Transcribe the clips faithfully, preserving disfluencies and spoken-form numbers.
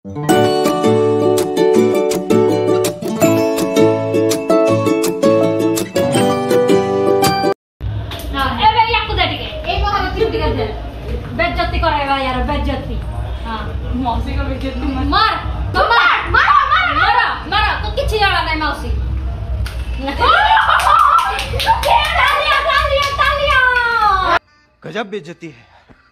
बेइज्जती करेगा यार बेइज्जती। हां मौसी को बेइज्जती मार मार मार मार मार मार तो किछ जाना नहीं मौसी। तालियां तालियां तालियां गजब बेइज्जती है।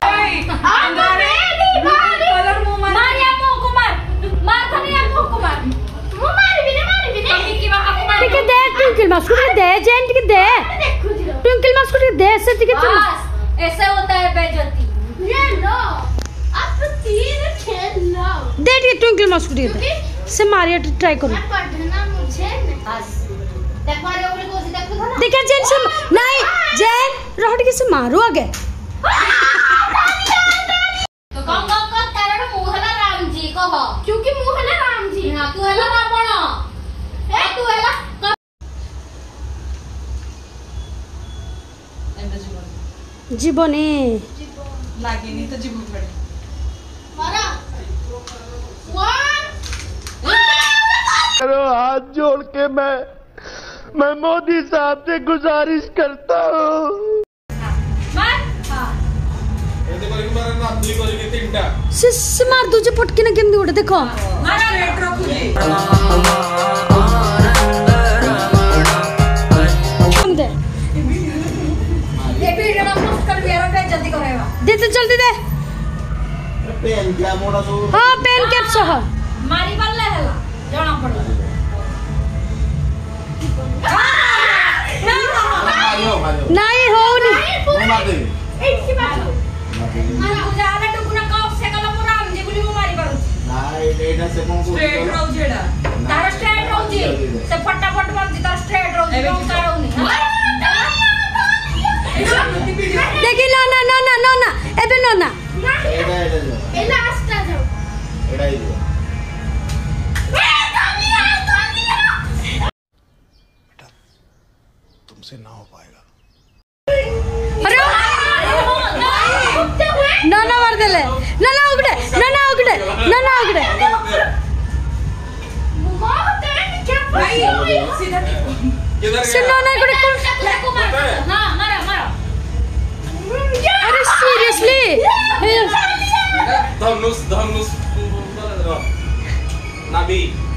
कलर मुंह मार मारिया मुंह को मार मार धनिया मुंह को मार मुंह मार भी नहीं मार भी नहीं मम्मी की मां को मार ठीक है दे ट्विंकल मास्क दे जेंट के दे ट्विंकल मास्क दे से ठीक है ऐसे होता है बेइज्जती। ये लो आप तीन खेल लो दे दे ट्विंकल मास्क दे से मारिया ट्राई करो पढ़ना मुझे बस देख मारे ऊपर को से देखो ना देखा जेन से नहीं जेन रोड के से मारो आगे तो कौन कौन कौन कारण मुंह है राम जी को हो क्योंकि मुंह है राम जी हां तू है रावण ए तू है जीवने लागेनी तो जीवन पड़े मारा करो हाथ जोड़ के मैं मैं मोदी साहब से गुजारिश करता हूँ मार हां ये देखो कि मारा ना दुई को के तीनटा सिस मार दूजे फटके ना केम उड़े देखो मारा रेट रखू जी दे ये वीडियो ना पोस्ट कर दिया रे जल्दी करेगा दे दे जल्दी दे पेन क्या मोड़ा सो हां पेन कैप सह मारी बल्ले हला जाना पड़े नहीं हो नहीं मार दे इसी बात मारा उजाला टुकुरा का से कला राम जी बोली मारी बारू नहीं एटा से कोन स्ट्रेट रहो जेड़ा तार स्ट्रेट रहो जी से फटाफट मार दी तार स्ट्रेट रहो जी कौन करो नहीं देखी ना ना ना ना ना एबे ना ना एटा एटा ए लास्ट आ जाओ एटा ही तुमसे ना हो पाएगा। अरे ना ना मार दे ले ना ना उगड़े ना ना उगड़े ना ना उगड़े भाई सीधा किधर से ना ना उगड़े कौन हां मारा मारा अरे सीरियसली धनुष धनुष नाभी